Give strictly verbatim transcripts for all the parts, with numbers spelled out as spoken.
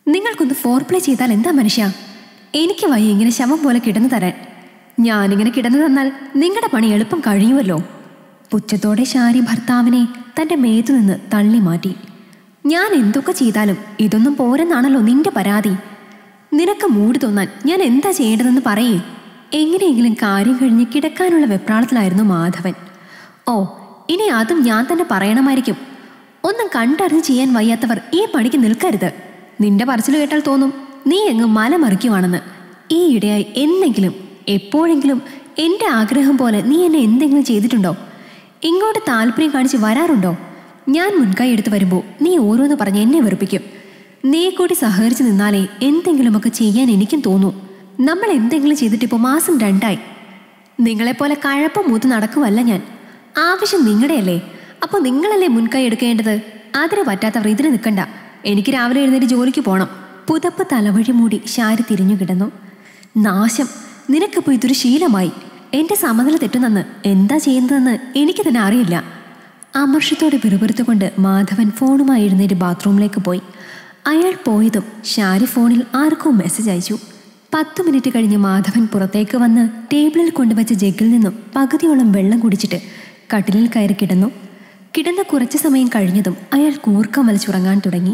നിങ്ങൾക്കൊന്ന് four play ചെയ്താൽ എന്താ മനുഷ്യ? എനിക്ക് വയ്യ ഇങ്ങനെ ശവം പോലെ കിടന്നു തരാൻ. ഞാനിങ്ങനെ കിടന്നു തന്നാൽ നിങ്ങളുടെ പണി എളുപ്പം കഴിയുമല്ലോ. പുച്ഛത്തോടെ ശാരി ഭർത്താവിനെ തൻ്റെ മേത്തു നിന്ന് തള്ളി മാറ്റി. ഞാൻ എന്തൊക്കെ ചെയ്താലും ഇതൊന്നും പോരെന്നാണല്ലോ നിന്റെ പരാതി. നിനക്ക് മൂടി തോന്നാൻ ഞാൻ എന്താ ചെയ്യേണ്ടതെന്ന് പറയേ. എങ്ങനെയെങ്കിലും കാര്യം കഴിഞ്ഞ് കിടക്കാനുള്ള വെപ്രാളത്തിലായിരുന്നു മാധവൻ. ഓ, ഇനി അതും ഞാൻ തന്നെ പറയണമായിരിക്കും. ഒന്നും കണ്ടറിഞ്ഞ് ചെയ്യാൻ വയ്യാത്തവർ ഈ പണിക്ക് നിൽക്കരുത്. നിന്റെ പറച്ചിൽ കേട്ടാൽ തോന്നും നീ എങ്ങ് മലമറിക്കുവാണെന്ന്. ഈ ഇടയായി എന്തെങ്കിലും എപ്പോഴെങ്കിലും എൻ്റെ ആഗ്രഹം പോലെ നീ എന്നെ എന്തെങ്കിലും ചെയ്തിട്ടുണ്ടോ? ഇങ്ങോട്ട് താല്പര്യം കാണിച്ച് വരാറുണ്ടോ? ഞാൻ മുൻകൈ എടുത്ത് വരുമ്പോൾ നീ ഓരോന്ന് പറഞ്ഞ് എന്നെ വെറുപ്പിക്കും. നീ കൂടി സഹകരിച്ച് നിന്നാലേ എന്തെങ്കിലുമൊക്കെ ചെയ്യാൻ എനിക്കും തോന്നൂ. നമ്മൾ എന്തെങ്കിലും ചെയ്തിട്ടിപ്പോൾ മാസം രണ്ടായി. നിങ്ങളെപ്പോലെ കഴപ്പം മൂത്ത് നടക്കുവല്ല ഞാൻ. ആവശ്യം നിങ്ങളുടെയല്ലേ? അപ്പോൾ നിങ്ങളല്ലേ മുൻകൈ എടുക്കേണ്ടത്? അതിന് പറ്റാത്തവർ ഇതിന് നിൽക്കണ്ട. എനിക്ക് രാവിലെ എഴുന്നേറ്റ് ജോലിക്ക് പോകണം. പുതപ്പ് തലവഴി മൂടി ശാരി തിരിഞ്ഞു കിടന്നു. നാശം, നിനക്കിപ്പോൾ ഇതൊരു ശീലമായി. എൻ്റെ സമനില തെറ്റുന്നെന്ന് എന്താ ചെയ്യുന്നതെന്ന് എനിക്ക് തന്നെ അറിയില്ല. അമർഷത്തോടെ പിറുപിറുത്തുകൊണ്ട് മാധവൻ ഫോണുമായി എഴുന്നേറ്റ് ബാത്റൂമിലേക്ക് പോയി. അയാൾ പോയതും ശാരി ഫോണിൽ ആർക്കോ മെസ്സേജ് അയച്ചു. പത്തു മിനിറ്റ് കഴിഞ്ഞ് മാധവൻ പുറത്തേക്ക് വന്ന് ടേബിളിൽ കൊണ്ടുവച്ച ജഗ്ഗിൽ നിന്നും പകുതിയോളം വെള്ളം കുടിച്ചിട്ട് കട്ടിലിൽ കയറി കിടന്നു. കിടന്ന കുറച്ചു സമയം കഴിഞ്ഞതും അയാൾ കൂർക്കം വലിച്ചുറങ്ങാൻ തുടങ്ങി.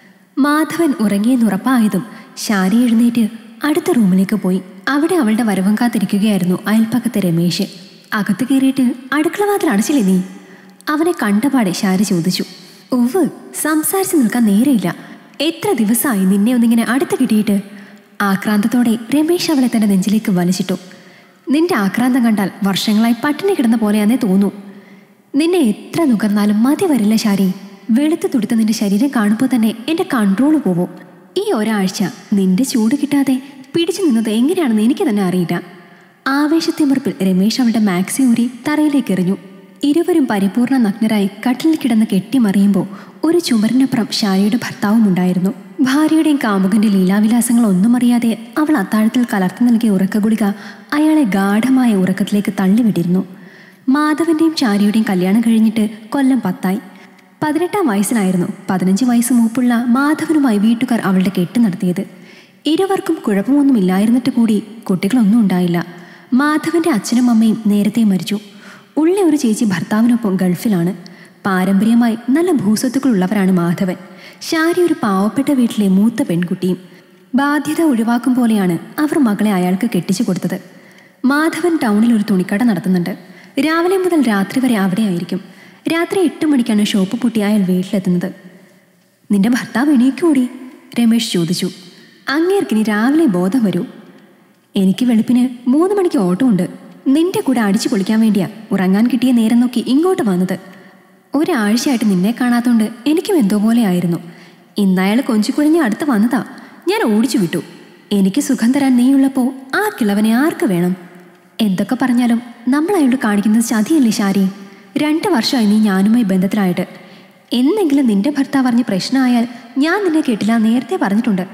മാധവൻ ഉറങ്ങിയെന്നുറപ്പായതും ശാരി എഴുന്നേറ്റ് അടുത്ത റൂമിലേക്ക് പോയി. അവിടെ അവളുടെ വരവും കാത്തിരിക്കുകയായിരുന്നു അയൽപ്പക്കത്തെ രമേശ്. അകത്ത് കയറിയിട്ട് അടുക്കളവാതിൽ അടച്ചില്ലേ നീ? അവനെ കണ്ടപാടെ ശാരി ചോദിച്ചു. ഉവ്, സംസാരിച്ചു നിൽക്കാൻ നേരെയില്ല. എത്ര ദിവസമായി നിന്നെ ഒന്നിങ്ങനെ അടുത്ത് കിട്ടിയിട്ട്? ആക്രാന്തത്തോടെ രമേശ് അവളെ തന്റെ നെഞ്ചിലേക്ക് വലിച്ചിട്ടു. നിന്റെ ആക്രാന്തം കണ്ടാൽ വർഷങ്ങളായി പട്ടിണി കിടന്ന പോലെയാന്നേ തോന്നൂ. നിന്നെ എത്ര നുകർന്നാലും മതി വരില്ല ശാരി. വെളുത്തു തുടുത്ത നിന്റെ ശരീരം കാണുമ്പോൾ തന്നെ എൻ്റെ കൺട്രോൾ പോവും. ഈ ഒരാഴ്ച നിന്റെ ചൂട് കിട്ടാതെ പിടിച്ചു നിന്നത് എങ്ങനെയാണെന്ന് എനിക്ക് തന്നെ അറിയില്ല. ആവേശത്തിമർപ്പിൽ രമേശ് അവളുടെ മാക്സി ഊരി തറയിലേക്ക് എറിഞ്ഞു. ഇരുവരും പരിപൂർണ നഗ്നരായി കട്ടിലിൽ കിടന്ന് കെട്ടിമറിയുമ്പോൾ ഒരു ചുമരിനപ്പുറം ശാരിയുടെ ഭർത്താവും ഉണ്ടായിരുന്നു. ഭാര്യയുടെയും കാമുകന്റെ ലീലാവിലാസങ്ങൾ ഒന്നും അറിയാതെ അവൾ അത്താഴത്തിൽ കലർത്തി നൽകിയ ഉറക്കഗുളിക അയാളെ ഗാഠമായ ഉറക്കത്തിലേക്ക് തള്ളിവിട്ടിരുന്നു. മാധവന്റെയും ശാരിയുടെയും കല്യാണം കഴിഞ്ഞിട്ട് കൊല്ലം പത്തായി. പതിനെട്ടാം വയസ്സിലായിരുന്നു പതിനഞ്ച് വയസ്സ് മൂപ്പുള്ള മാധവനുമായി വീട്ടുകാർ അവളുടെ കെട്ട് നടത്തിയത്. ഇരുവർക്കും കുഴപ്പമൊന്നുമില്ലായിരുന്നിട്ട് കൂടി കുട്ടികളൊന്നും ഉണ്ടായില്ല. മാധവന്റെ അച്ഛനും അമ്മയും നേരത്തെ മരിച്ചു. ഉള്ള ഒരു ചേച്ചി ഭർത്താവിനൊപ്പം ഗൾഫിലാണ്. പാരമ്പര്യമായി നല്ല ഭൂസ്വത്തുക്കളുള്ളവരാണ് മാധവൻ. ശാരി ഒരു പാവപ്പെട്ട വീട്ടിലെ മൂത്ത പെൺകുട്ടിയും. ബാധ്യത ഒഴിവാക്കും പോലെയാണ് അവർ മകളെ അയാൾക്ക് കെട്ടിച്ചു കൊടുത്തത്. മാധവൻ ടൗണിൽ ഒരു തുണിക്കട നടത്തുന്നുണ്ട്. രാവിലെ മുതൽ രാത്രി വരെ അവിടെ ആയിരിക്കും. രാത്രി എട്ട് മണിക്കാണ് ഷോപ്പ് പൂട്ടി അയാൾ വീട്ടിലെത്തുന്നത്. നിന്റെ ഭർത്താവ് എണീക്കൂടി? രമേശ് ചോദിച്ചു. അങ്ങേർക്കിനി രാവിലെ ബോധം വരൂ. എനിക്ക് വെളുപ്പിന് മൂന്ന് മണിക്ക് ഓട്ടോ ഉണ്ട്. നിന്റെ കൂടെ അടിച്ചു പൊളിക്കാൻ വേണ്ടിയാ ഉറങ്ങാൻ കിട്ടിയ നേരം നോക്കി ഇങ്ങോട്ട് വന്നത്. ഒരാഴ്ചയായിട്ട് നിന്നെ കാണാത്തോണ്ട് എനിക്കും എന്തോ പോലെ ആയിരുന്നു. ഇന്നയാൾ കൊഞ്ചിക്കുഴഞ്ഞ് അടുത്ത് വന്നതാ. ഞാൻ ഓടിച്ചു വിട്ടു. എനിക്ക് സുഖം തരാൻ നീയുള്ളപ്പോൾ ആ കിളവനെ ആർക്ക് വേണം? എന്തൊക്കെ പറഞ്ഞാലും നമ്മൾ അയാളോട് കാണിക്കുന്നത് ചതിയല്ലേ ശാരി? രണ്ട് വർഷമായി നീ ഞാനുമായി ബന്ധത്തിലായിട്ട്. എന്തെങ്കിലും നിന്റെ ഭർത്താവ് പറഞ്ഞ് പ്രശ്നമായാൽ ഞാൻ നിന്നെ കെട്ടില്ല നേരത്തെ പറഞ്ഞിട്ടുണ്ട്.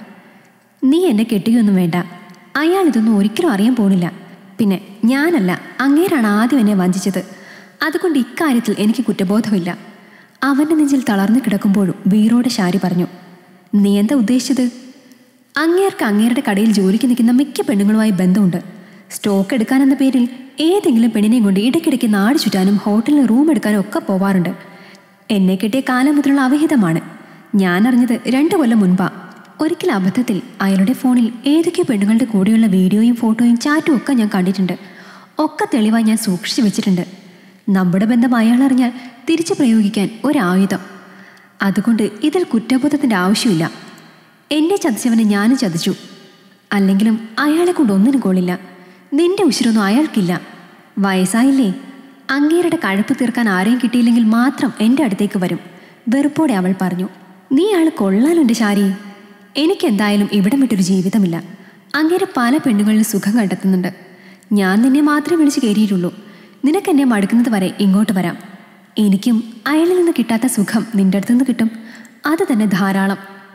നീ എന്നെ കെട്ടുകയൊന്നും വേണ്ട. അയാൾ ഇതൊന്നും ഒരിക്കലും അറിയാൻ പോണില്ല. പിന്നെ ഞാനല്ല, അങ്ങേരാണ് ആദ്യം എന്നെ വഞ്ചിച്ചത്. അതുകൊണ്ട് ഇക്കാര്യത്തിൽ എനിക്ക് കുറ്റബോധമില്ല. അവൻ്റെ നെഞ്ചിൽ തളർന്നു കിടക്കുമ്പോഴും വീറോടെ ശാരി പറഞ്ഞു. നീ എന്താ ഉദ്ദേശിച്ചത്? അങ്ങേർക്ക് അങ്ങേരുടെ കടയിൽ ജോലിക്ക് നിൽക്കുന്ന മിക്ക പെണ്ണുങ്ങളുമായി ബന്ധമുണ്ട്. സ്റ്റോക്ക് എടുക്കാനെന്ന പേരിൽ ഏതെങ്കിലും പെണ്ണിനെയും കൊണ്ട് ഇടയ്ക്കിടയ്ക്ക് നാട് ചുറ്റാനും ഹോട്ടലിൽ റൂം എടുക്കാനും ഒക്കെ പോവാറുണ്ട്. എന്നെ കിട്ടിയ കാലം മുതലുള്ള അവിഹിതമാണ്. ഞാൻ അറിഞ്ഞത് രണ്ടു കൊല്ലം മുൻപാ. ഒരിക്കൽ അബദ്ധത്തിൽ അയാളുടെ ഫോണിൽ ഏതൊക്കെ പെണ്ണുങ്ങളുടെ കൂടെയുള്ള വീഡിയോയും ഫോട്ടോയും ചാറ്റും ഒക്കെ ഞാൻ കണ്ടിട്ടുണ്ട്. ഒക്കെ തെളിവായി ഞാൻ സൂക്ഷിച്ചു വെച്ചിട്ടുണ്ട്. നമ്മുടെ ബന്ധം അയാൾ അറിഞ്ഞാൽ തിരിച്ചു പ്രയോഗിക്കാൻ ഒരായുധം. അതുകൊണ്ട് ഇതിൽ കുറ്റബോധത്തിൻ്റെ ആവശ്യമില്ല. എന്നെ ചതിച്ചവനെ ഞാനും ചതിച്ചു. അല്ലെങ്കിലും അയാളെ കൊണ്ട് ഒന്നിനും കൊള്ളില്ല. നിന്റെ ഉശിരൊന്നും അയാൾക്കില്ല. വയസ്സായില്ലേ? അങ്ങേരുടെ കഴപ്പ് തീർക്കാൻ ആരെയും കിട്ടിയില്ലെങ്കിൽ മാത്രം എൻ്റെ അടുത്തേക്ക് വരും. വെറുപ്പോടെ അവൾ പറഞ്ഞു. നീ ആൾ കൊള്ളാലോ എൻ്റെ ശാരി. എനിക്കെന്തായാലും ഇവിടം വിട്ടൊരു ജീവിതമില്ല. അങ്ങേരെ പല പെണ്ണുകളിൽ സുഖം കണ്ടെത്തുന്നുണ്ട്. ഞാൻ നിന്നെ മാത്രമേ വിളിച്ച് കയറിയിട്ടുള്ളൂ. നിനക്കെന്നെ മടുക്കുന്നത് വരെ ഇങ്ങോട്ട് വരാം. എനിക്കും അയാളിൽ നിന്ന് കിട്ടാത്ത സുഖം നിന്റെ അടുത്തുനിന്ന് കിട്ടും. അത് തന്നെ ധാരാളം.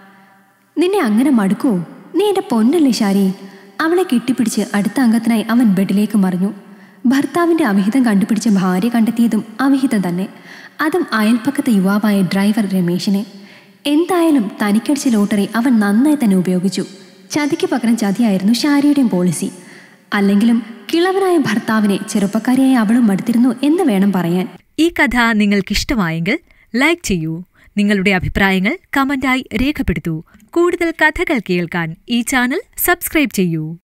നിന്നെ അങ്ങനെ മടുക്കുവോ? നീ എൻ്റെ പൊന്നല്ലേ ശാരി? അവളെ കെട്ടിപ്പിടിച്ച് അടുത്ത അംഗത്തിനായി അവൻ ബെഡിലേക്ക് മറിഞ്ഞു. ഭർത്താവിൻ്റെ അവിഹിതം കണ്ടുപിടിച്ച ഭാര്യ കണ്ടെത്തിയതും അവിഹിതം തന്നെ. അതും അയൽപ്പക്കത്തെ യുവാവായ ഡ്രൈവർ രമേശിനെ. എന്തായാലും തനിക്കടിച്ച ലോട്ടറി അവൻ നന്നായി തന്നെ ഉപയോഗിച്ചു. ചതിക്ക് പകരം ചതിയായിരുന്നു ശാരിയുടെയും പോളിസി. അല്ലെങ്കിലും കിളവനായ ഭർത്താവിനെ ചെറുപ്പക്കാരിയായി അവളും മടുത്തിരുന്നു എന്ന് വേണം പറയാൻ. ഈ കഥ നിങ്ങൾക്കിഷ്ടമായെങ്കിൽ ലൈക്ക് ചെയ്യൂ. നിങ്ങളുടെ അഭിപ്രായങ്ങൾ കമന്റായി രേഖപ്പെടുത്തൂ. കൂടുതൽ കഥകൾ കേൾക്കാൻ ഈ ചാനൽ സബ്സ്ക്രൈബ് ചെയ്യൂ.